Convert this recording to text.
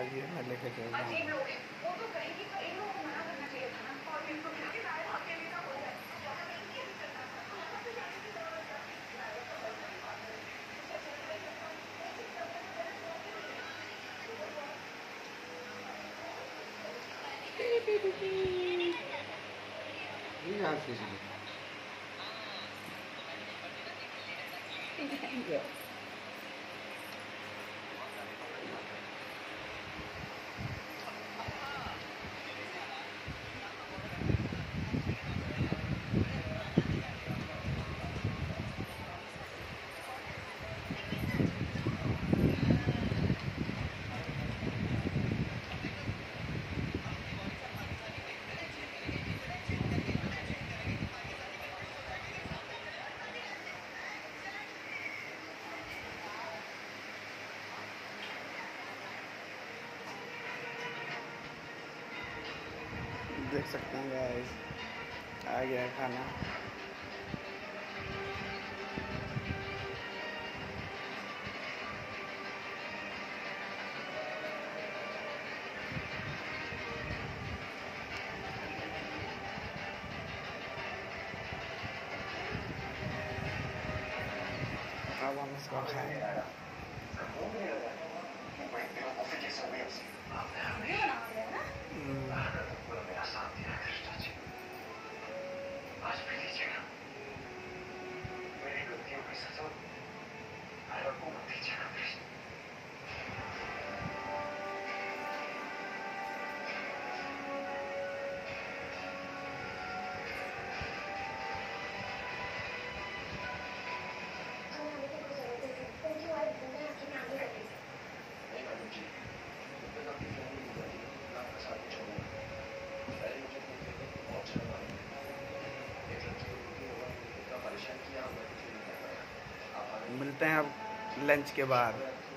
आइए मैं लेके चल रहा हूँ। देख सकते हैं गाइस, आ गया खाना। अब हम इसको खाएंगे। मिलते हैं अब लंच के बाद।